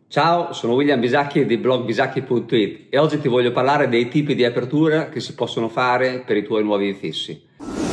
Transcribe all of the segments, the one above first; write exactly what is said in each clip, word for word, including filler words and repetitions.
Ciao, sono William Bisacchi di blog bisacchi punto it e oggi ti voglio parlare dei tipi di apertura che si possono fare per i tuoi nuovi infissi.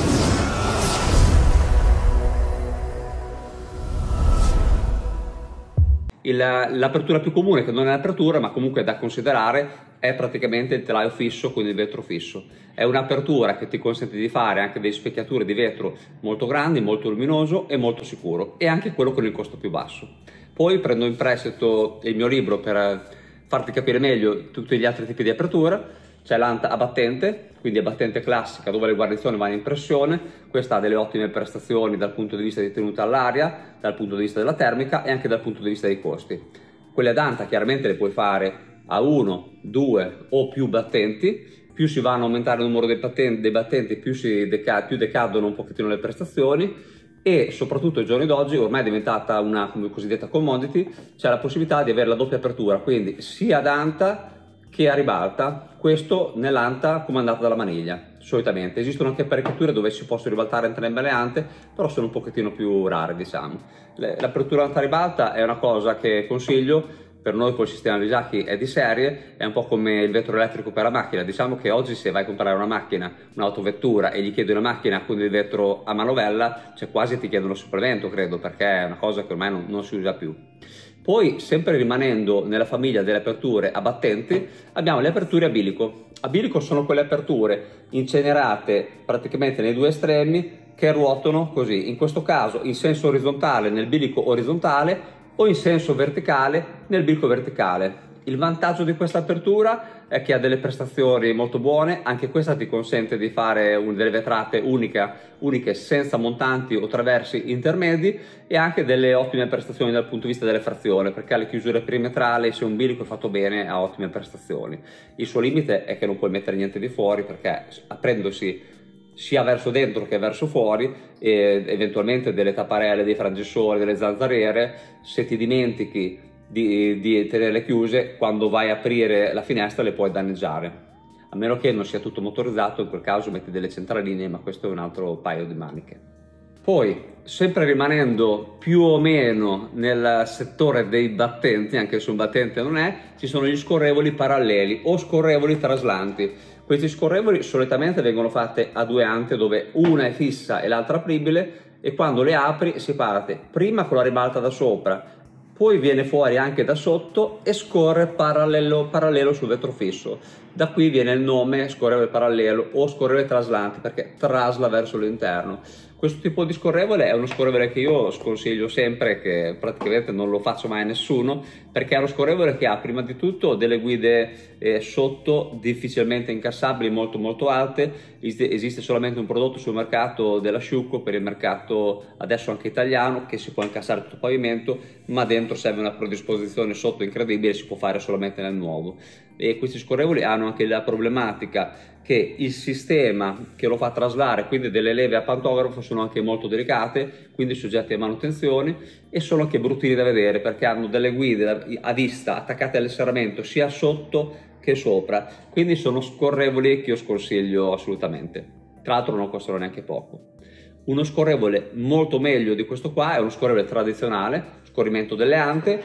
L'apertura più comune, che non è apertura ma comunque è da considerare, è praticamente il telaio fisso con il vetro fisso. È un'apertura che ti consente di fare anche delle specchiature di vetro molto grandi, molto luminoso e molto sicuro, e anche quello con il costo più basso. Poi prendo in prestito il mio libro per farti capire meglio tutti gli altri tipi di apertura. C'è l'anta a battente, quindi a battente classica dove le guarnizioni vanno in pressione. Questa ha delle ottime prestazioni dal punto di vista di tenuta all'aria, dal punto di vista della termica e anche dal punto di vista dei costi. Quelle ad anta chiaramente le puoi fare a uno, due o più battenti. Più si vanno a aumentare il numero dei battenti, dei battenti più, si deca più decadono un pochettino le prestazioni. E soprattutto ai giorni d'oggi, ormai è diventata una cosiddetta commodity, c'è la possibilità di avere la doppia apertura, quindi sia ad anta che a ribalta, questo nell'anta comandata dalla maniglia. Solitamente esistono anche apparecchiature dove si possono ribaltare entrambe le ante, però sono un pochettino più rare, diciamo. L'apertura anta ribalta è una cosa che consiglio. Per noi col sistema Bisacchi è di serie, è un po' come il vetro elettrico per la macchina. Diciamo che oggi se vai a comprare una macchina, un'autovettura e gli chiedi una macchina con il vetro a manovella, cioè quasi ti chiedono supplemento, credo, perché è una cosa che ormai non, non si usa più. Poi, sempre rimanendo nella famiglia delle aperture a battenti, abbiamo le aperture a bilico. A bilico sono quelle aperture incenerate praticamente nei due estremi che ruotano così, in questo caso in senso orizzontale nel bilico orizzontale o in senso verticale nel bilico verticale. Il vantaggio di questa apertura è che ha delle prestazioni molto buone, anche questa ti consente di fare un, delle vetrate uniche, uniche senza montanti o traversi intermedi, e anche delle ottime prestazioni dal punto di vista delle frazioni, perché ha le chiusure perimetrali, se un bilico è fatto bene ha ottime prestazioni. Il suo limite è che non puoi mettere niente di fuori, perché aprendosi sia verso dentro che verso fuori, e eventualmente delle tapparelle, dei frangessori, delle zanzariere, se ti dimentichi di, di tenerle chiuse, quando vai a aprire la finestra le puoi danneggiare. A meno che non sia tutto motorizzato, in quel caso metti delle centraline, ma questo è un altro paio di maniche. Poi, sempre rimanendo più o meno nel settore dei battenti, anche se un battente non è, ci sono gli scorrevoli paralleli o scorrevoli traslanti. Questi scorrevoli solitamente vengono fatte a due ante, dove una è fissa e l'altra apribile, e quando le apri si parte prima con la ribalta da sopra, poi viene fuori anche da sotto e scorre parallelo, parallelo sul vetro fisso. Da qui viene il nome scorrevole parallelo o scorrevole traslante, perché trasla verso l'interno. Questo tipo di scorrevole è uno scorrevole che io sconsiglio sempre, che praticamente non lo faccio mai a nessuno, perché è uno scorrevole che ha prima di tutto delle guide eh, sotto difficilmente incassabili, molto molto alte. Esiste solamente un prodotto sul mercato dell'asciugo, per il mercato adesso anche italiano, che si può incassare tutto il pavimento, ma dentro serve una predisposizione sotto incredibile, si può fare solamente nel nuovo. E questi scorrevoli hanno anche la problematica che il sistema che lo fa traslare, quindi delle leve a pantografo, sono anche molto delicate, quindi soggetti a manutenzione, e sono anche bruttini da vedere perché hanno delle guide a vista attaccate all'serramento sia sotto che sopra, quindi sono scorrevoli che io sconsiglio assolutamente. Tra l'altro non costano neanche poco. Uno scorrevole molto meglio di questo qua è uno scorrevole tradizionale, scorrimento delle ante,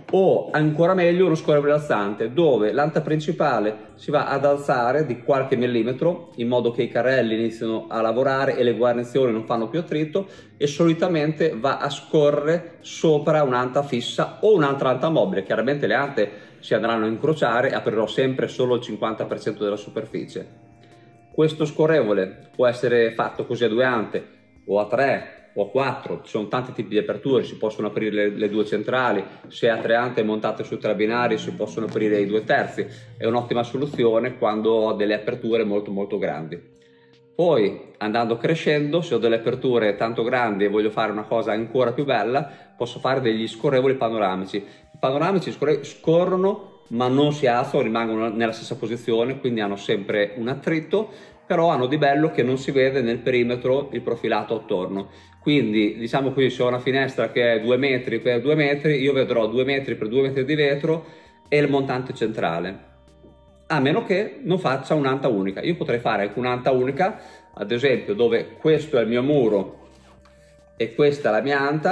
o ancora meglio uno scorrevole alzante, dove l'anta principale si va ad alzare di qualche millimetro in modo che i carrelli iniziano a lavorare e le guarnizioni non fanno più attrito, e solitamente va a scorrere sopra un'anta fissa o un'altra anta mobile. Chiaramente le ante si andranno a incrociare e aprirò sempre solo il cinquanta per cento della superficie. Questo scorrevole può essere fatto così a due ante o a tre o a quattro, ci sono tanti tipi di aperture, si possono aprire le, le due centrali, se a tre ante montate su tre binari si possono aprire i due terzi, è un'ottima soluzione quando ho delle aperture molto molto grandi. Poi andando crescendo, se ho delle aperture tanto grandi e voglio fare una cosa ancora più bella, posso fare degli scorrevoli panoramici. I panoramici scorrono ma non si alzano, rimangono nella stessa posizione, quindi hanno sempre un attrito, però hanno di bello che non si vede nel perimetro il profilato attorno. Quindi diciamo qui, se ho una finestra che è due metri per due metri, io vedrò due metri per due metri di vetro e il montante centrale, a meno che non faccia un'anta unica. Io potrei fare anche un'anta unica, ad esempio, dove questo è il mio muro e questa è la mia anta,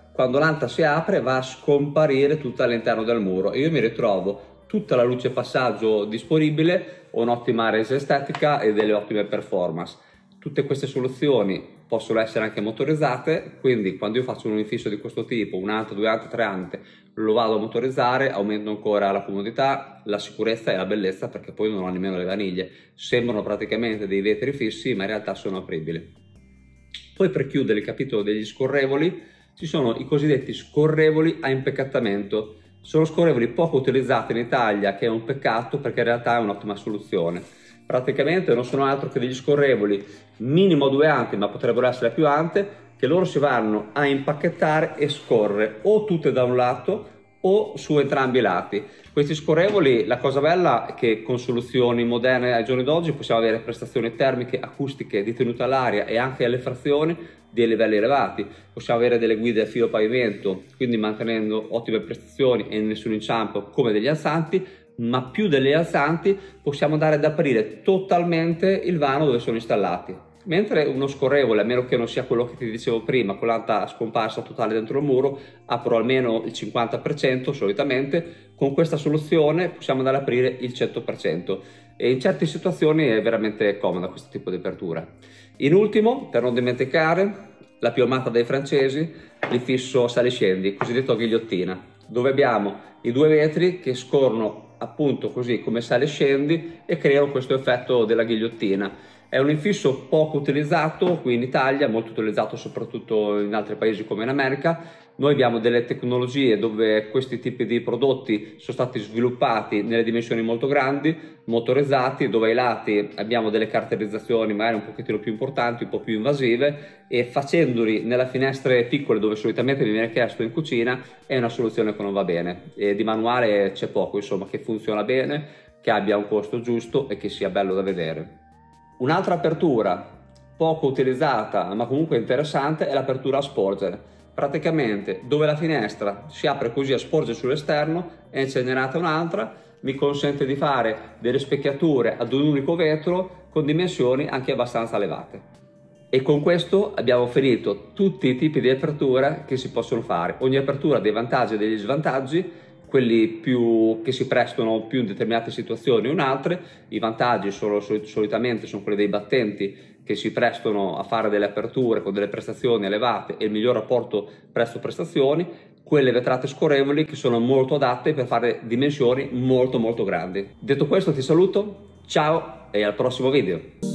quando l'anta si apre va a scomparire tutta all'interno del muro e io mi ritrovo tutta la luce passaggio disponibile, ho un'ottima resa estetica e delle ottime performance. Tutte queste soluzioni possono essere anche motorizzate, quindi quando io faccio un infisso di questo tipo, un ante, due ante, tre ante, lo vado a motorizzare, aumento ancora la comodità, la sicurezza e la bellezza, perché poi non ho nemmeno le vaniglie. Sembrano praticamente dei vetri fissi, ma in realtà sono apribili. Poi, per chiudere il capitolo degli scorrevoli, ci sono i cosiddetti scorrevoli a impeccattamento. Sono scorrevoli poco utilizzati in Italia, che è un peccato perché in realtà è un'ottima soluzione. Praticamente non sono altro che degli scorrevoli minimo due ante, ma potrebbero essere più ante, che loro si vanno a impacchettare e scorrere o tutte da un lato o su entrambi i lati. Questi scorrevoli, la cosa bella è che con soluzioni moderne ai giorni d'oggi possiamo avere prestazioni termiche, acustiche, di tenuta all'aria e anche alle frazioni di livelli elevati. Possiamo avere delle guide a filo pavimento, quindi mantenendo ottime prestazioni e nessun inciampo come degli alzanti, ma più delle alzanti possiamo andare ad aprire totalmente il vano dove sono installati. Mentre uno scorrevole, a meno che non sia quello che ti dicevo prima, con l'anta scomparsa totale dentro il muro, apro almeno il cinquanta per cento solitamente, con questa soluzione possiamo andare ad aprire il cento per cento e in certe situazioni è veramente comoda questo tipo di apertura. In ultimo, per non dimenticare, la più amata dai francesi, l'infisso saliscendi, cosiddetto a ghigliottina, dove abbiamo i due vetri che scorrono appunto così come sale e scendi e creano questo effetto della ghigliottina. È un infisso poco utilizzato qui in Italia, molto utilizzato soprattutto in altri paesi come in America. Noi abbiamo delle tecnologie dove questi tipi di prodotti sono stati sviluppati nelle dimensioni molto grandi, motorizzati, dove ai lati abbiamo delle caratterizzazioni magari un pochettino più importanti, un po' più invasive, e facendoli nelle finestre piccole dove solitamente mi viene chiesto in cucina è una soluzione che non va bene. E di manuale c'è poco, insomma, che funziona bene, che abbia un costo giusto e che sia bello da vedere. Un'altra apertura poco utilizzata ma comunque interessante è l'apertura a sporgere. Praticamente dove la finestra si apre così a sporgere sull'esterno e ce n'è nata un'altra, mi consente di fare delle specchiature ad un unico vetro con dimensioni anche abbastanza elevate. E con questo abbiamo finito tutti i tipi di apertura che si possono fare. Ogni apertura ha dei vantaggi e degli svantaggi, quelli più che si prestano più in determinate situazioni o in altre. I vantaggi sono, solitamente sono quelli dei battenti che si prestano a fare delle aperture con delle prestazioni elevate e il miglior rapporto prezzo-prestazioni, quelle vetrate scorrevoli che sono molto adatte per fare dimensioni molto molto grandi. Detto questo ti saluto, ciao e al prossimo video!